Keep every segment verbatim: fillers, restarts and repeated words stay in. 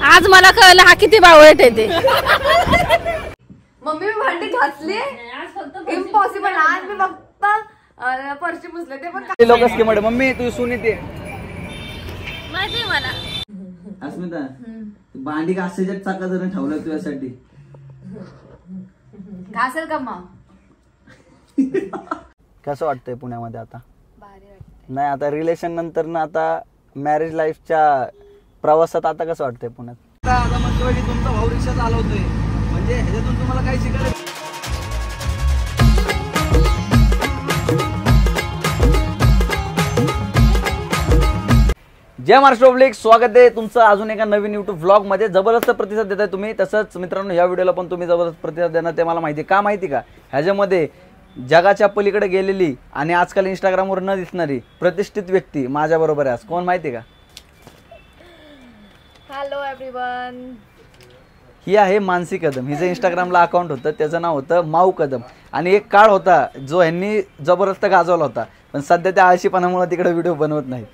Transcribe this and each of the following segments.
आज मला कळलं हा किती बावळट आहे ते. मम्मी मी भांडी घासली इम्पॉसिबल. आज मी फक्त फरशी पुसले ते पण लोक स्कीम आहे. मम्मी तू सुनी ते माहिती मला. अस्मिता भांडी घासायच्या चाका जर ठेवलं तुझ्यासाठी घासेल का मग? कसं वाटतंय पुण्यामध्ये आता? नाही आता रिलेशन नंतर ना आता मॅरेज लाईफच्या प्रवासात आता कसं वाटतंय पुण्यात? आता म्हणतो की तुमचा भाऊ रिक्षा चालवतोय म्हणजे ह्याच्यातून तुम्हाला काय शिकायला? जय महाराष्ट्र पब्लिक, स्वागत आहे तुमचं अजून एका नवीन युट्यूब व्लॉग मध्ये. जबरदस्त प्रतिसाद देताय तुम्ही. तसंच मित्रांनो या व्हिडिओला पण तुम्ही जबरदस्त प्रतिसाद देणार ते मला माहिती. का माहिती का? ह्याच्यामध्ये जगाच्या पलीकडे गेलेली आणि आजकाल इंस्टाग्रामवर न दिसणारी प्रतिष्ठित व्यक्ती माझ्या बरोबर आहे. आज कोण माहिती का? Hello everyone. ही आहे मानसी कदम. हिचं इंस्टाग्रामला अकाउंट होतं, त्याचं नाव होतं माऊ कदम. आणि एक काळ होता जो ह्यांनी जबरदस्त गाजवला होता, पण सध्या त्या आळशीपणामुळे तिकडे व्हिडिओ बनवत नाही.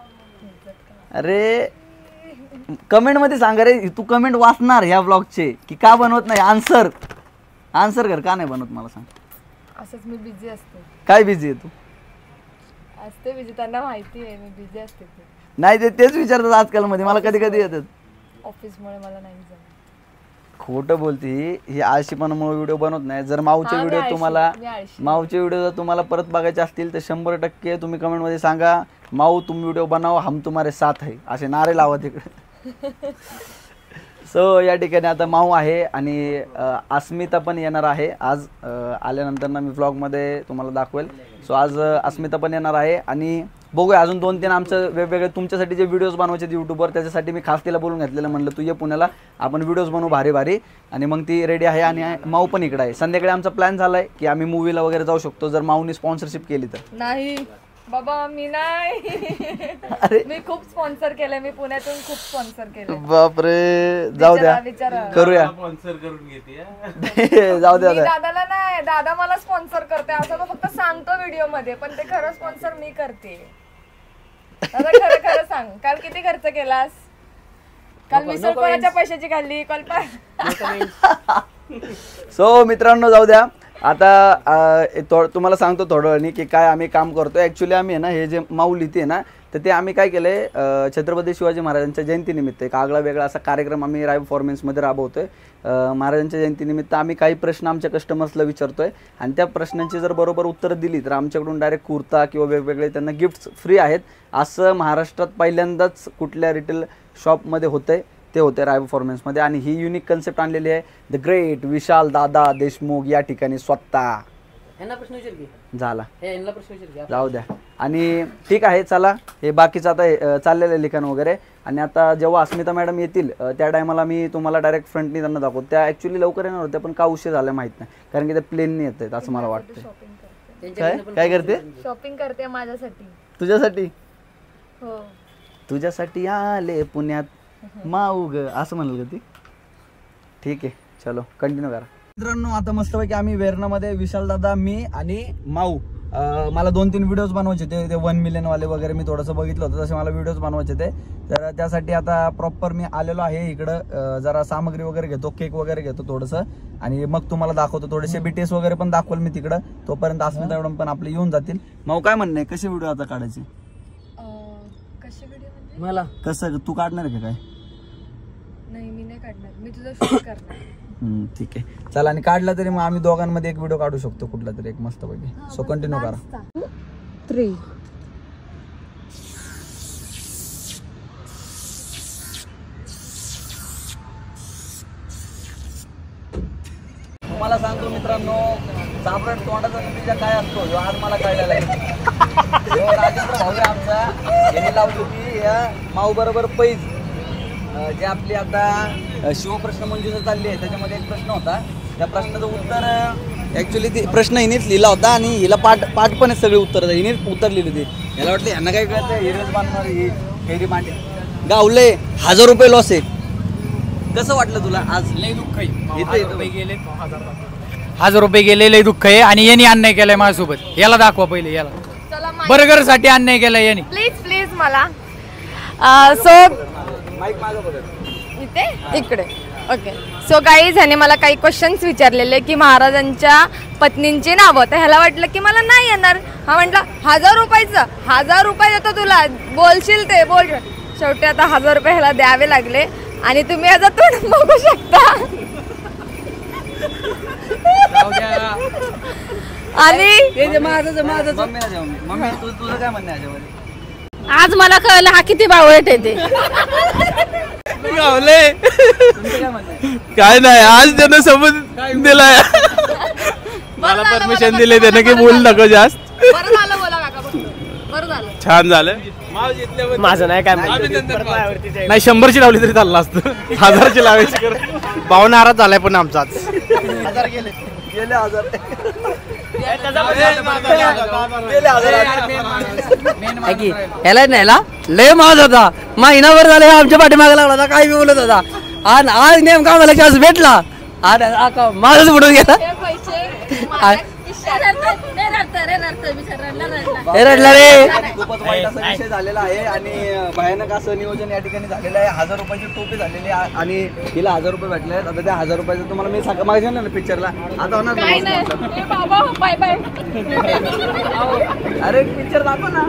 अरे कमेंट मध्ये सांगा रे, तू कमेंट वाचणार ह्या ब्लॉगचे की का बनवत नाही? आन्सर आन्सर कर, का नाही बनवत मला सांग. असंच मी बिझी असते. काय बिझी आहे तू? असते बिझी, त्यांना माहिती आहे मी बिझी असते. नाही ते तेच विचारतात आजकाल मध्ये मला, कधी कधी येतात. ऑफिसमुळे मला नाही जमत. खोटं बोलते ही. आळशीपणामुळे व्हिडिओ बनवत नाही. जर माऊचे व्हिडिओ तुम्हाला माऊचे व्हिडिओ जर तुम्हाला परत बघायचे असतील तर शंभर टक्के तुम्ही कमेंट मध्ये सांगा माऊ तुम व्हिडिओ बनाओ, हम तुम्हारे साथ है, असे नारे लावा तिकडे. सो या ठिकाणी आता माऊ आहे आणि अस्मिता पण येणार आहे आज. आल्यानंतर ना मी व्लॉगमध्ये तुम्हाला दाखवेल. सो आज अस्मिता पण येणार आहे आणि बघूया अजून दोन तीन आमचं वेगवेगळे तुमच्यासाठी जे व्हिडिओज बनवायचे यूट्यूबवर, त्याच्यासाठी मी खास तिला बोलून घेतलेलं. म्हणलं तू ये पुण्याला, आपण व्हिडिओज बनवू भारी भारी. आणि मग ती रेडी आहे आणि माऊ पण इकडे आहे. संध्याकाळी आमचा प्लॅन झाला आहे की आम्ही मूवीला वगैरे जाऊ शकतो जर माऊनी स्पॉन्सरशिप केली तर. नाही बाबा मी नाही. मी खूप स्पॉन्सर केलंय, मी पुण्यातून खूप स्पॉन्सर केलंय. बापरे जाऊ द्या, करूया स्पॉन्सर करून घेते. जाऊ द्या. दादाला नाही, दादा मला स्पॉन्सर करते असं तो फक्त सांगतो व्हिडिओ मध्ये, पण ते खरं स्पॉन्सर मी करते. दादा खरं खरं सांग, काल किती खर्च केलास? काल मिसळ कोणाच्या पैशाची खाल्ली? कल्पा. सो मित्रांनो जाऊ द्या. आता तुम्हाला सांगतो थोडं वेळाने की काय आम्ही काम करतो. ॲक्च्युली आम्ही आहे ना हे जे माऊ लिहिते आहे ना, तर ते आम्ही काय केलं आहे, छत्रपती शिवाजी महाराजांच्या जयंतीनिमित्त एक आगळा वेगळा असा कार्यक्रम आम्ही राय परफॉर्मन्समध्ये राबवतो आहे. महाराजांच्या जयंतीनिमित्त आम्ही काही प्रश्न आमच्या कस्टमर्सला विचारतो आहे आणि त्या प्रश्नांची जर बरोबर उत्तरं दिली तर आमच्याकडून डायरेक्ट कुर्ता किंवा वेगवेगळे त्यांना गिफ्ट्स फ्री आहेत. असं महाराष्ट्रात पहिल्यांदाच कुठल्या रिटेल शॉपमध्ये होतं आहे, ते होते राय परफॉर्मन्समध्ये. आणि ही युनिक कन्सेप्ट आणलेली आहे द ग्रेट विशाल दादा देशमुख या ठिकाणी स्वतः. झाला जाऊ द्या. आणि ठीक आहे चला, हे बाकीचं आता चाललेलं आहे लिखाण वगैरे. आणि आता जेव्हा अस्मिता मॅडम येतील त्या टायमाला मी तुम्हाला डायरेक्ट फ्रंटनी त्यांना दाखवतो. त्या ॲक्च्युली लवकर येणार होत्या पण का उशीर झाला माहीत नाही, कारण की त्या प्लेननी येत आहेत असं मला वाटतं. काय काय करते? शॉपिंग करते माझ्यासाठी. तुझ्यासाठी? हो तुझ्यासाठी आले पुण्यात माऊ ग असं म्हणाल का ती? ठीक आहे चलो कंटिन्यू करा. मित्रांनो आता मस्तपैकी आम्ही वेरणामध्ये विशाल दादा, मी आणि माऊ, मला दोन तीन व्हिडिओज बनवायचे ते ते वन मिलियन वाले वगैरे मी थोडंसं बघितलं होतं, तसे मला व्हिडिओज बनवायचे ते. तर त्यासाठी आता प्रॉपर मी आलेलो आहे इकडं. जरा सामग्री वगैरे घेतो, केक वगैरे घेतो थोडंसं आणि मग तुम्हाला दाखवतो. थोडेसे बीटीएस वगैरे पण दाखवल मी तिकडं. तोपर्यंत अस्मिता मॅडम पण आपले येऊन जातील. माऊ काय म्हणणं आहे, कसे व्हिडिओ आता काढायचे? कसे व्हिडिओ? मला कसं तू काढणार आहे का? काय नाही मी नाही काढणार, मी तुझा शूट करणार. ठीक आहे चला. आणि काढला तरी मग आम्ही दोघांमध्ये एक व्हिडिओ काढू शकतो कुठला तरी एक मस्त पैकी. सो कंटिन्यू करा. थ्री तुम्हाला सांगतो मित्रांनो, चाबरट तोंडाचा नतीजा काय असतो ह्यो आज मला कळलेला आहे. राजेंद्र भाऊ आमचा यांनी लावली होती या माऊ बरोबर पैज, जे आपली आता शिवप्रश्न मंजुषा चालली आहे त्याच्यामध्ये एक प्रश्न होता. त्या प्रश्नाचं उत्तर ॲक्च्युली ते प्रश्न हिनेच लिहिला होता आणि हिला पाठ पाठ पण सगळे उत्तर हिनेच उत्तर लिहिली होती. याला वाटलं यांना काय कळतं, हिरेच बांधणार ही फेरी मांडे गावले हजार रुपये लॉस आहे. कसं वाटलं तुला आज? लय दुःख आहे, गेले हजार रुपये गेले, लय दुःख आहे. आणि यांनी अन्याय केलाय माझ्यासोबत. याला दाखवा पहिले, याला बर्गर साठी अन्याय केलाय यांनी. प्लीज प्लीज मला. सो माईक माझं बघा. इथे इकडे. ओके सो गाईज ह्याने मला काही क्वेश्चन्स विचारलेले की महाराजांच्या पत्नींची नावं, तर ह्याला वाटलं की मला नाही येणार. हा म्हटला हजार रुपयाचं, हजार रुपये देतो तुला, बोलशील ते बोल. शेवटी आता हजार रुपये ह्याला द्यावे लागले आणि तुम्ही याचा तोंड बघू शकता. आणि मम्मी तुझं काय म्हणणं आहे? आज मला कळलं हा किती बावळट आहे ते. गावले काय नाही, आज त्यानं समज दिलाय, मला परमिशन दिले त्यानं की बोल नको जास्त. बरं झालं बोला काका, बरं झालं. छान झालं. माझं नाही काय नाही, शंभरची लावली तरी चाललं असतं, हजारची लावायची कर. भाऊ नाराज झालाय पण आमचाच. हजार गेले गेले हजार ह्याला न्यायला लय माज होता, महिनाभर झाले आमच्या पाठीमागे लागला होता, काय बी बोलत होता. आणि आज नेमका मला चान्स भेटला आणि माझच बुडून गेला. रडला रे. खूपच वाईट असा विषय झालेला आहे आणि भयानक असं नियोजन या ठिकाणी झालेलं आहे. हजार रुपयाची टोपी झालेली आहे आणि हिला हजार रुपये भेटले आहेत. आता त्या हजार रुपयाचं तुम्हाला मी सांगा मागे ना पिक्चरला आता होणार अरे पिक्चर दाखव ना.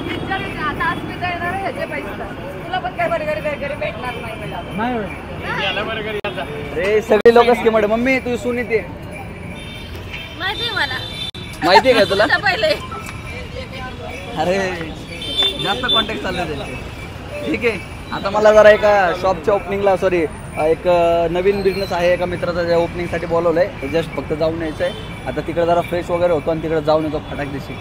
अरे सगळी लोक स्कीम आहे. मम्मी तू सुन येते माहिती मला, माहिती आहे का तुला? पहिले अरे जास्त कॉन्टॅक्ट चालले त्याचे. ठीक आहे, आता मला जरा एका शॉपच्या ओपनिंगला सॉरी एक नवीन बिझनेस आहे एका मित्राचा, त्या ओपनिंगसाठी बोलवलंय. जस्ट फक्त जाऊन यायचं आहे. आता तिकडे जरा फ्रेश वगैरे होतो आणि तिकडे जाऊन येतो फटाक दिवशी.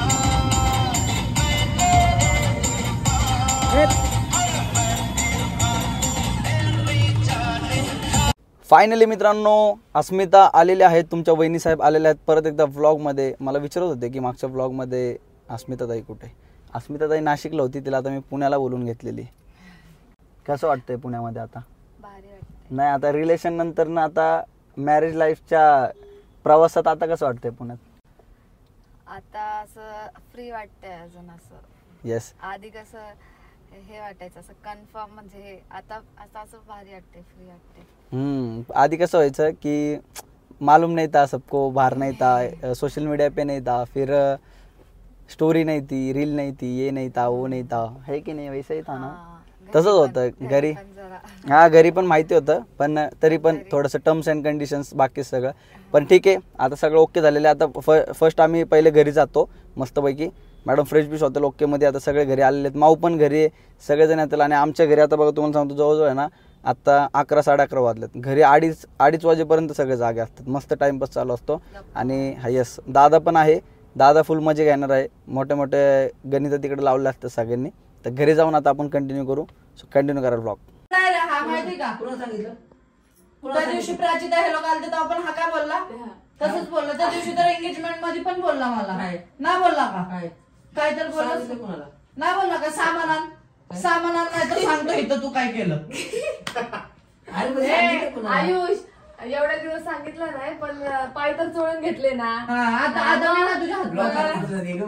फायनली मित्रांनो अस्मिता आलेल्या आहेत, तुमच्या वहिनी साहेब आलेल्या आहेत परत एकदा व्लॉगमध्ये. मला विचारत होते की मागच्या व्लॉगमध्ये अस्मिताताई कुठे? अस्मिताताई नाशिकला होती, तिला आता मी पुण्याला बोलून घेतलेली. कसं वाटतंय पुण्यामध्ये आता? नाही आता रिलेशन नंतर ना आता मॅरेज लाईफच्या प्रवासात आता कसं वाटतंय पुण्यात? आता असं फ्री वाटतंय अजून. असं येस, आधी कसं हे वाटायचं असं कन्फर्म, म्हणजे आता आता असं भारी वाटते, फ्री वाटते. हम्म आधी कसं व्हायचं की मालूम नहीं था सबको, बाहर नहीं था, सोशल मीडिया पे नहीं था, फिर स्टोरी नहीं थी, रील नहीं थी, ये नहीं था, वो नहीं था, है की नाही? वैसा ही था ना. तसंच होतं घरी. हा घरी पण माहिती होतं, पण तरी पण थोडंसं टर्म्स अँड कंडिशन्स बाकी सगळं. पण ठीक आहे, आता सगळं ओके झालेलं आहे. आता फ फर्स्ट आम्ही पहिले घरी जातो मस्तपैकी. मॅडम फ्रेश बीश हॉटेल ओकेमध्ये आता सगळे घरी आलेले आहेत. माऊ पण घरी आहे, सगळेजण येतील. आणि आमच्या घरी आता बघा तुम्हाला सांगतो जवळजवळ आहे ना आता अकरा साडे अकरा वाजलेत. घरी अडीच अडीच वाजेपर्यंत सगळे जागे असतात. मस्त टाइमपास चालू असतो. आणि हा यस दादा पण आहे, दादा फुल मजे घेणार आहे. मोठे मोठे गणित तिकडे लावले असतात सगळ्यांनी. तर घरी जाऊन आता आपण कंटिन्यू करू. सो कंटिन्यू करा व्लॉग. हा माहिती का त्या दिवशी प्राचिता हे लोक आलते तेव्हा पण हा काय बोलला? तसंच बोलला. त्या दिवशी तर एंगेजमेंट मध्ये पण बोलला मला. ना बोलला का? काय तर बोलला ना, बोलला का? सामानान सामानान नाही तर सांगतो इथं तू काय केलं. आयुष एवढ्या दिवस सांगितलं नाही, पण पाय तर चोळून घेतले ना. आता आता ना तुझ्या हात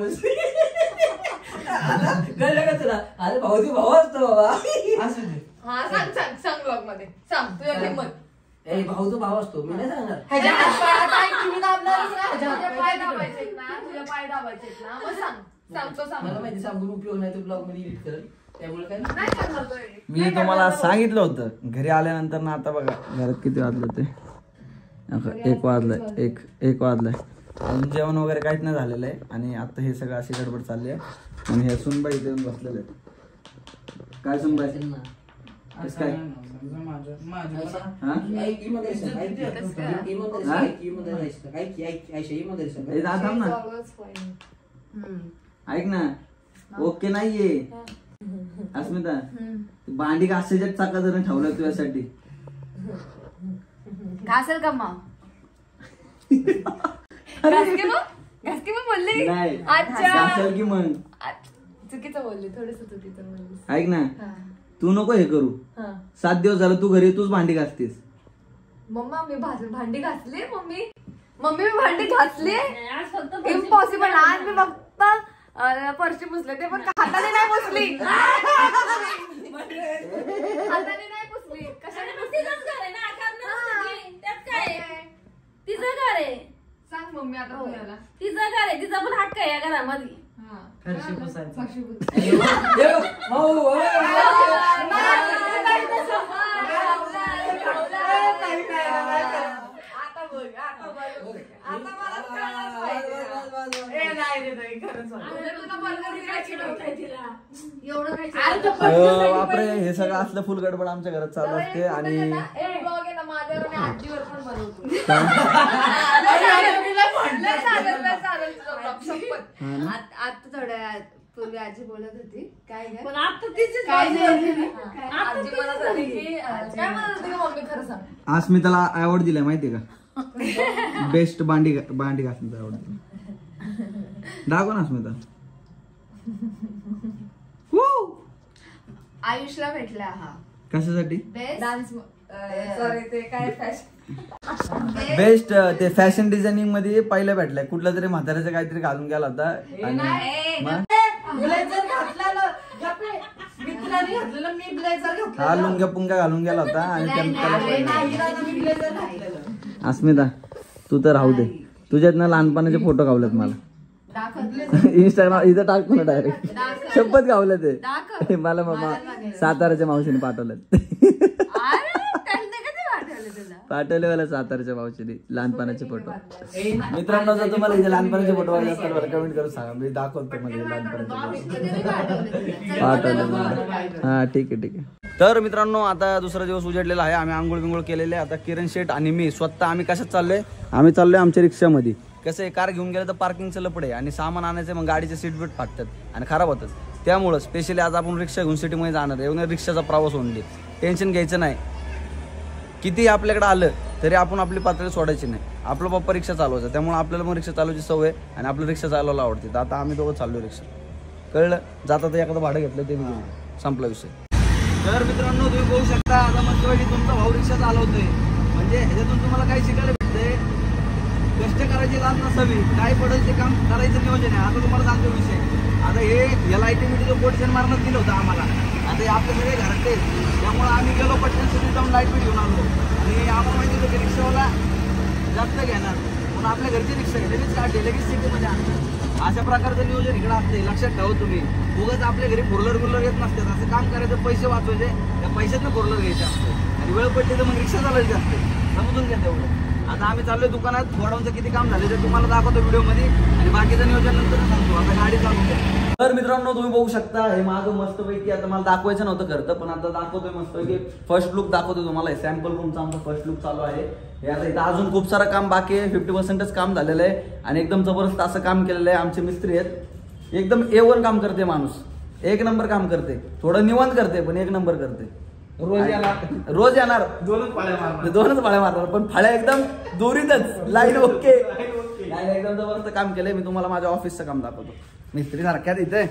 अरे भाऊ तू भाऊ असतो बाबा. हा सांग सांग सांग ब्लॉग मध्ये सांग तुझ्या किंमत. ए भाऊ तू भाऊ असतो, मी नाही सांगणार. ह्याच्या हात पायात आई तुम्ही दाबणारच ना. ह्याच्या तुझ्या हात पाय पाय दाबायचे ना, तुझ्या पाय दाबायचे ना. मग सांग सांगतो सांग. मला माहिती सांगून उपयोग नाही, तू ब्लॉग मध्ये एडिट करेल त्यामुळे काय नाही करणार तो edit. मी तुम्हाला सांगितलं होतं घरी आल्यानंतर ना. आता बघा घरात किती वाजलं ते, एक वाजलंय, एक एक वाजलंय. अजून जेवण वगैरे काहीच नाही झालेलं आहे. आणि आता हे सगळं अशी गडबड चालली आहे. आणि हे सुनबाई इथे येऊन बसलेले आहेत. काय सुनबाई कसं काय? ऐक ना, ओके नाहीये अस्मिता, भांडी घासायच्या चाका जण ठेवलं तुझ्यासाठी. घासेल का मग? घासके मग घासके मग बोलली नाही अच्छा घासेल की मग. चुकीचं बोलली, थोडस चुकीचं बोलली. ऐक ना, तू नको हे करू. सात दिवस झालं तू घरी तूच भांडी घासतेस. मम्मा मी भांडी घासली. मम्मी मम्मी मी भांडी घासली. इम्पॉसिबल. आज मी फक्त फरशी पुसले, ते पण हाताने नाही पुसली. हाताने नाही पुसली. बसली कशाने तिचंच बसली? घर आहे ना, करणारच हा. ती. त्यात काय आहे? तिचं घर आहे. सांग मम्मी आता हो. तुझ्याला. तिचं घर आहे, तिचा पण हक्क आहे या घरामध्ये. हा. फरशी पुसायचं. फरशी पुस. आता बघ, आता बघ. आता मला कळलंच पाहिजे. ए, नाही रे, नाही, खरंच वाटतं. अरे, तुला बर्गर खायची नव्हती तिला. एवढं खायचं. अरे, तो अं, बापरे हे सगळं असलं फुल गडबड आमच्या घरात चालू जरा असते एक आणि कुठे ना, एक ब्लॉग आहे ना माझ्यावर आणि आजीवर पण बनवतो. काय? लय चालेल, लय चालेल तुझा vlog, शपथ. हा ना? आत- आता थोड्या पूर्वी आजी बोलत होती काय ग? पण आता तिचीच काय बाजू झाली? आहे. हा, आजी म्हणत होती की अं, काय म्हणत होती की मम्मी खरं सांग. अस्मिताला अवॉर्ड दिलाय माहितीये का बेस्ट भांडी भांडी घासण्याचा अवॉर्ड दिला दाखव ना अस्मिता. आयुषला भेटला हा कशासाठी बेस्ट डान्स सॉरी ते काय फॅशन बेस्ट ते फॅशन डिझायनिंग मध्ये पहिलं भेटलंय कुठल्या तरी म्हाताऱ्याचं काहीतरी घालून गेला होता आणि मग ब्लेझर घातलेलं गप्पे. मित्राने घातलेलं मी ब्लेझर हा घातलेलं लुंग्या पुंग्या घालून गेला होता आणि त्यानं त्याला अरे पहिलं. नाही राजा, मी ब्लेझर घातलेलं. अस्मिता तू तर राहू दे तुझ्यात ना लहानपणाचे फोटो गावलेत मला इंस्टाग्राम इथं टाकतो ना डायरेक्ट शपथ गावलं ते मला मामा साताराच्या मावशीने पाठवलं पाठवले मला साताराच्या मावशीने लहानपणाचे फोटो. मित्रांनो जर तुम्हाला इथे लहानपणाचे फोटो पाहिजे असतील बरं कमेंट करून सांगा मी दाखवतो तुम्हाला लहानपणाचे फोटो पाठवले मला. हा ठीक आहे ठीक आहे. तर मित्रांनो आता दुसरा दिवस उजडलेला आहे आम्ही आंघोळ बिंघोळ केलेले आता किरण शेठ आणि मी स्वतः आम्ही कशात चाललोय आम्ही चाललोय आमच्या रिक्षामध्ये. कसं आहे कार घेऊन गेलं तर पार्किंगचं लपड आहे आणि सामान आणायचं मग गाडीचे सीट बीट फाटतात आणि खराब होतात त्यामुळं स्पेशली आज आपण रिक्षा घेऊन सिटीमध्ये जाणार आहे रिक्षाचा प्रवास होऊन दे टेन्शन घ्यायचं नाही. किती आपल्याकडे आलं तरी आपण आपली पातळी सोडायची नाही आपलं पप्पा रिक्षा चालवायचा त्यामुळे आपल्याला मग रिक्षा चालवायची सवय आणि आपलं रिक्षा चालवायला आवडते तर आता आम्ही दोघं चाललो रिक्षा कळलं जाता तर एखादं भाडं घेतलं ते मी घेऊन संपला विषय. तर मित्रांनो तुम्ही बघू शकता आता मस्तपैकी तुमचा भाऊ रिक्षा चालवतोय म्हणजे ह्याच्यातून तुम्हाला काही शिकायला भेटतंय कष्ट करायची लाज नसावी काय पडेल ते काम करायचं नियोजन आहे. आता तुम्हाला सांगतो विषय आता हे याला आयटीमध्ये कोटेशन मारण्यात दिलं होतं आम्हाला आता हे आपले सगळे घरात ते त्यामुळे आम्ही गेलो पटकन सिटीत जाऊन लाईट बीट घेऊन आलो आणि आम्हाला माहिती होतं की रिक्षावाला जास्त घेणार म्हणून आपल्या घरची रिक्षा घेतली लगेच काढली लगेच सिटीमध्ये आणली. अशा प्रकारचं नियोजन इकडे असते लक्षात ठेवा तुम्ही उगाच आपल्या घरी फोरलर बिरलर येत नसतात असं काम करायचं पैसे वाचवायचे त्या पैशातनं फोरलर घ्यायचे असते आणि वेळ पडली तर मग रिक्षा चालवायची असते समजून घ्या तेवढं. आता आम्ही चाललोय दुकानात गोडाऊनचं किती काम झाले ते तुम्हाला दाखवतो व्हिडिओमध्ये आणि बाकीचं नियोजन नंतर सांगतो आता गाडी चालू द्या. तर मित्रांनो तुम्ही बघू शकता हे माझं मस्तपैकी आता मला दाखवायचं नव्हतं करतं पण आता दाखवतोय मस्तपैकी फर्स्ट लुक दाखवतोय तुम्हाला सॅम्पल रूमचा आमचा फर्स्ट लुक चालू आहे. हे आता इथं अजून खूप सारं काम बाकी आहे फिफ्टी पर्सेंटच काम झालेलं आहे आणि एकदम जबरदस्त असं काम केलेलं आहे. आमचे मिस्त्री आहेत एकदम ए वन काम करते माणूस एक नंबर काम करते थोडं निवांत करते पण एक नंबर करते रोज येणार रोज येणार दोनच फाळ्या मारणार दोनच फाळ्या मारणार पण फाळ्या एकदम दोरीतच लाईन ओके एकदम जबरदस्त काम केलंय. मी तुम्हाला माझ्या ऑफिसचं काम दाखवतो मिस्त्री सारख्यात इथे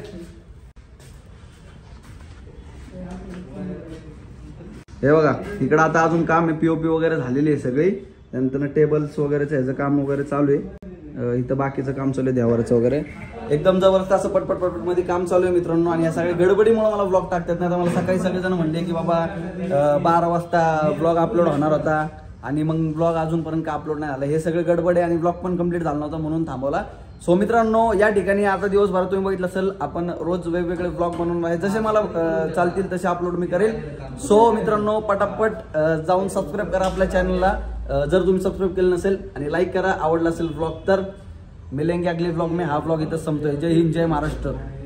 हे बघा इकडं आता अजून काम आहे पीओपी वगैरे झालेली आहे सगळी त्यानंतर टेबल्स वगैरेचं ह्याचं काम वगैरे चालू आहे इथं बाकीचं काम चालू आहे देवाराचं वगैरे एकदम जबरदस्त असं पटपट पटपट मध्ये काम चालू आहे मित्रांनो. आणि या सगळ्या गडबडीमुळे मला ब्लॉग टाकतात नाही तर मला सकाळी सगळेजण म्हणले की बाबा बारा वाजता ब्लॉग अपलोड होणार होता आणि मग ब्लॉग अजूनपर्यंत का अपलोड नाही झाला हे सगळे गडबड आहे आणि ब्लॉग पण कम्प्लीट झाला नव्हता म्हणून थांबवला. सो मित्रांनो या ठिकाणी आता दिवसभरात तुम्ही बघितलं असेल आपण रोज वेगवेगळे ब्लॉग बनवून आहे जसे मला चालतील तसे अपलोड मी करेल. सो मित्रांनो पटापट जाऊन सबस्क्राईब करा आपल्या चॅनलला जर तुम्ही सबस्क्राईब केलं नसेल आणि लाईक करा आवडला असेल ब्लॉग तर मिलेंगे अगले ब्लॉग में हा ब्लॉग इथं संपतोय. जय हिंद जय महाराष्ट्र.